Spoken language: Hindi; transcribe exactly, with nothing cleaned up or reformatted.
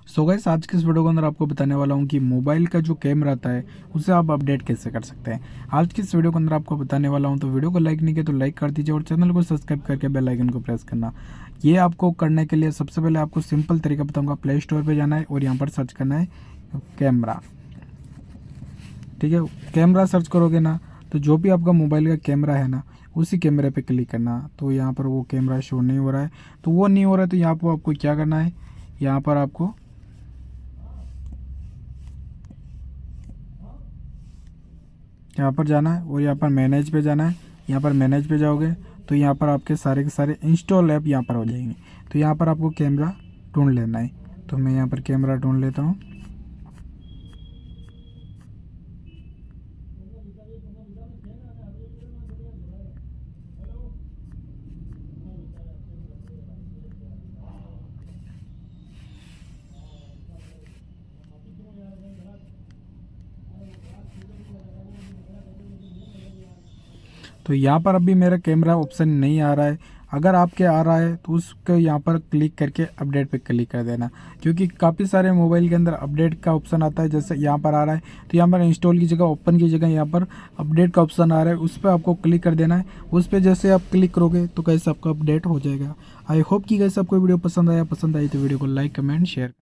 सो गाइस, आज के इस वीडियो के अंदर आपको बताने वाला हूँ कि मोबाइल का जो कैमरा आता है उसे आप अपडेट कैसे कर सकते हैं। आज की इस वीडियो के अंदर आपको बताने वाला हूँ, तो वीडियो को लाइक नहीं किया तो लाइक कर दीजिए और चैनल को सब्सक्राइब करके बेल आइकन को प्रेस करना। ये आपको करने के लिए सबसे पहले आपको सिंपल तरीका बताऊँगा। प्ले स्टोर पर जाना है और यहाँ पर सर्च करना है कैमरा। ठीक है, कैमरा सर्च करोगे ना तो जो भी आपका मोबाइल का कैमरा है ना, उसी कैमरे पे क्लिक करना। तो यहाँ पर वो कैमरा शो नहीं हो रहा है, तो वो नहीं हो रहा है तो यहाँ पर आपको क्या करना है, यहाँ पर आपको यहाँ पर जाना है और यहाँ पर मैनेज पे जाना है। यहाँ पर मैनेज पे जाओगे तो यहाँ पर आपके सारे के सारे इंस्टॉल ऐप यहाँ पर हो जाएंगे। तो यहाँ पर आपको कैमरा ढूंढ लेना है। तो मैं यहाँ पर कैमरा ढूंढ लेता हूँ। तो यहाँ पर अभी मेरा कैमरा ऑप्शन नहीं आ रहा है। अगर आपके आ रहा है तो उसको यहाँ पर क्लिक करके अपडेट पे क्लिक कर देना, क्योंकि काफ़ी सारे मोबाइल के अंदर अपडेट का ऑप्शन आता है। जैसे यहाँ पर आ रहा है तो यहाँ पर इंस्टॉल की जगह, ओपन की जगह यहाँ पर अपडेट का ऑप्शन आ रहा है, उस पर आपको क्लिक कर देना है। उस पर जैसे आप क्लिक करोगे तो कैसे आपका अपडेट हो जाएगा। आई होप कि कैसे आपको वीडियो पसंद आया। पसंद आई तो वीडियो को लाइक, कमेंट, शेयर।